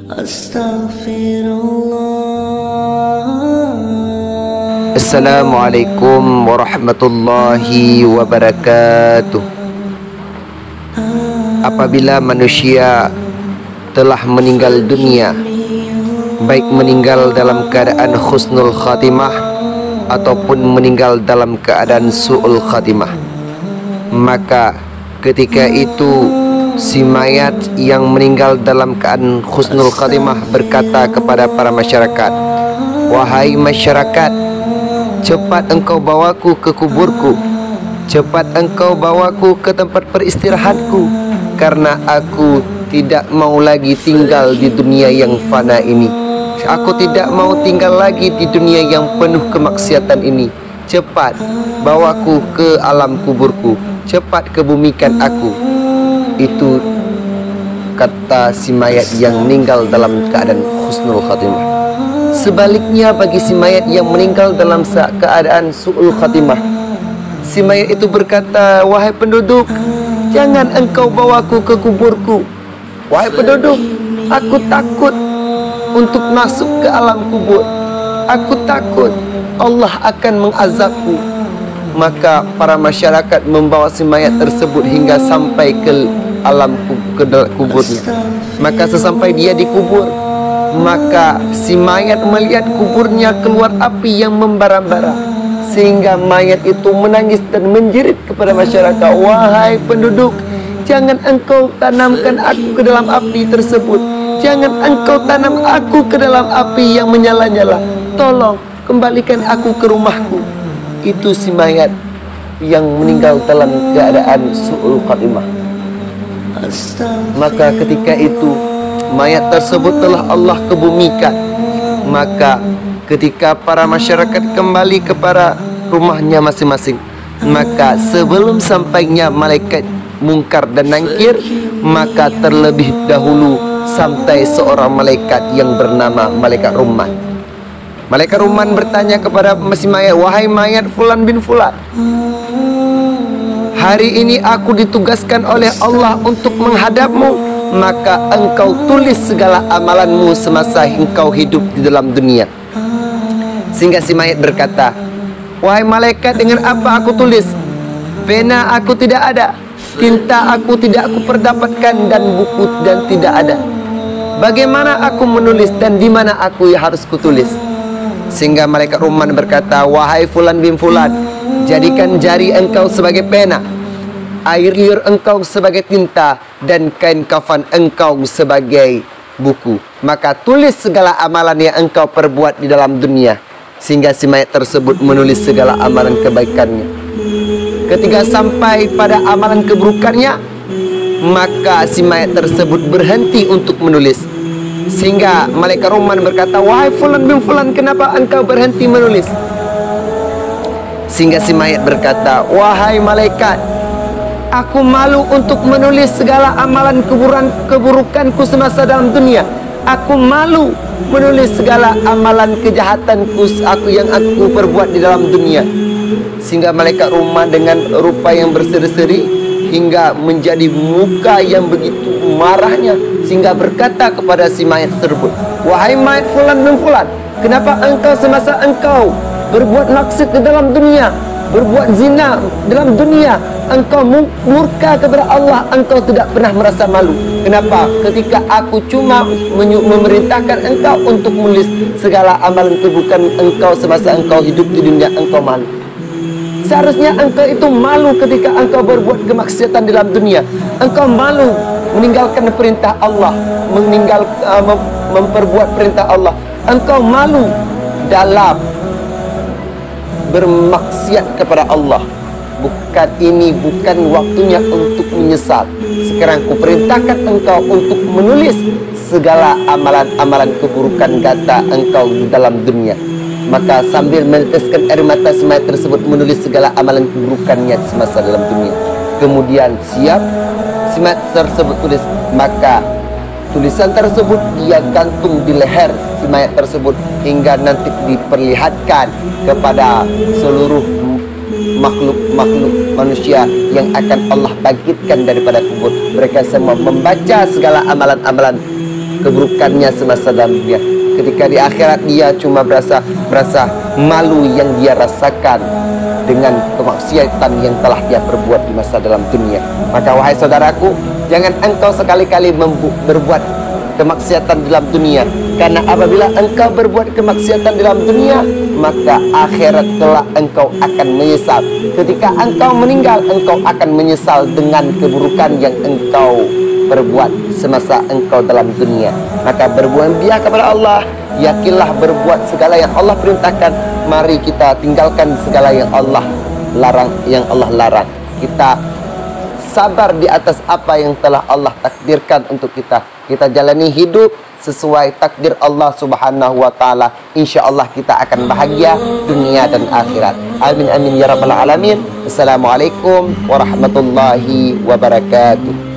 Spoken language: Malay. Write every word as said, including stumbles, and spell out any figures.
Astaghfirullah. Assalamualaikum warahmatullahi wabarakatuh. Apabila manusia telah meninggal dunia, baik meninggal dalam keadaan husnul khatimah ataupun meninggal dalam keadaan su'ul khatimah, maka ketika itu si mayat yang meninggal dalam keadaan husnul khatimah berkata kepada para masyarakat, "Wahai masyarakat, cepat engkau bawaku ke kuburku, cepat engkau bawaku ke tempat peristirahatku, karena aku tidak mau lagi tinggal di dunia yang fana ini. Aku tidak mau tinggal lagi di dunia yang penuh kemaksiatan ini. Cepat bawaku ke alam kuburku, cepat kebumikan aku." Itu kata si mayat yang meninggal dalam keadaan husnul khatimah. Sebaliknya bagi si mayat yang meninggal dalam keadaan su'ul khatimah, si mayat itu berkata, "Wahai penduduk, jangan engkau bawaku ke kuburku. Wahai penduduk, aku takut untuk masuk ke alam kubur. Aku takut Allah akan mengazabku." Maka para masyarakat membawa si mayat tersebut hingga sampai ke alam ke kuburnya. Maka sesampai dia dikubur, maka si mayat melihat kuburnya keluar api yang membara-bara, sehingga mayat itu menangis dan menjerit kepada masyarakat, "Wahai penduduk, jangan engkau tanamkan aku ke dalam api tersebut. Jangan engkau tanam aku ke dalam api yang menyala-nyala. Tolong kembalikan aku ke rumahku." Itu si mayat yang meninggal dalam keadaan su'ul khatimah. Maka ketika itu mayat tersebut telah Allah kebumikan. Maka ketika para masyarakat kembali kepada rumahnya masing-masing, maka sebelum sampainya malaikat Munkar dan Nakir, maka terlebih dahulu sampai seorang malaikat yang bernama Malaikat Rumman. Malaikat Rumman bertanya kepada si mayat, "Wahai mayat Fulan bin Fulan, hari ini aku ditugaskan oleh Allah untuk menghadapmu, maka engkau tulis segala amalanmu semasa engkau hidup di dalam dunia." Sehingga si mayat berkata, "Wahai malaikat, dengan apa aku tulis? Pena aku tidak ada, tinta aku tidak aku perdapatkan, dan buku dan tidak ada. Bagaimana aku menulis dan di mana aku yang harus kutulis?" Sehingga malaikat Rumman berkata, "Wahai Fulan bin Fulan, jadikan jari engkau sebagai pena, air liur engkau sebagai tinta, dan kain kafan engkau sebagai buku. Maka tulis segala amalan yang engkau perbuat di dalam dunia." Sehingga si mayat tersebut menulis segala amalan kebaikannya. Ketika sampai pada amalan keburukannya, maka si mayat tersebut berhenti untuk menulis. Sehingga malaikat Rumman berkata, "Wahai Fulan bin Fulan, kenapa engkau berhenti menulis?" Sehingga si mayat berkata, "Wahai malaikat, aku malu untuk menulis segala amalan keburukan, keburukanku semasa dalam dunia. Aku malu menulis segala amalan kejahatanku aku yang aku perbuat di dalam dunia." Sehingga malaikat Rumman dengan rupa yang berseri-seri hingga menjadi muka yang begitu marahnya, sehingga berkata kepada si mayat tersebut, "Wahai mayat Fulan bin Fulan, kenapa engkau semasa engkau berbuat maksiat di dalam dunia, berbuat zina dalam dunia, engkau murka kepada Allah, engkau tidak pernah merasa malu? Kenapa ketika aku cuma memerintahkan engkau untuk menulis segala amalan keburukan engkau semasa engkau hidup di dunia, engkau malu? Seharusnya engkau itu malu ketika engkau berbuat kemaksiatan dalam dunia. Engkau malu meninggalkan perintah Allah, meninggal uh, mem memperbuat perintah Allah. Engkau malu dalam bermaksiat kepada Allah. Bukan ini bukan waktunya untuk menyesal. Sekarang kuperintahkan engkau untuk menulis segala amalan-amalan keburukan kata engkau di dalam dunia." Maka sambil meneteskan air mata, si mayat tersebut menulis segala amalan keburukannya semasa dalam dunia. Kemudian siap si mayat tersebut tulis, maka tulisan tersebut dia gantung di leher si mayat tersebut hingga nanti diperlihatkan kepada seluruh makhluk-makhluk manusia yang akan Allah bangkitkan daripada kubur. Mereka semua membaca segala amalan-amalan keburukannya semasa dalam dunia. Ketika di akhirat dia cuma berasa merasa malu yang dia rasakan dengan kemaksiatan yang telah dia perbuat di masa dalam dunia. Maka wahai saudaraku, jangan engkau sekali-kali berbuat kemaksiatan dalam dunia, karena apabila engkau berbuat kemaksiatan dalam dunia, maka akhirat kelak engkau akan menyesal. Ketika engkau meninggal, engkau akan menyesal dengan keburukan yang engkau berbuat semasa engkau dalam dunia. Maka berbuat biar kepada Allah, yakinlah berbuat segala yang Allah perintahkan. Mari kita tinggalkan segala yang Allah larang, yang Allah larang. Kita sabar di atas apa yang telah Allah takdirkan untuk kita. Kita jalani hidup sesuai takdir Allah Subhanahu wa taala. Insyaallah kita akan bahagia dunia dan akhirat. Amin amin ya rabbal alamin. Assalamualaikum warahmatullahi wabarakatuh.